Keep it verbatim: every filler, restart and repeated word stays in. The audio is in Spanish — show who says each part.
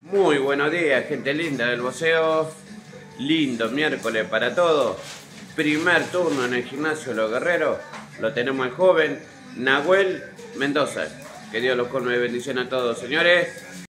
Speaker 1: Muy buenos días, gente linda del boxeo. Lindo miércoles para todos. Primer turno en el gimnasio Los Guerreros. Lo tenemos el joven Nahuel Mendoza. Que Dios los colme de bendición a todos, señores.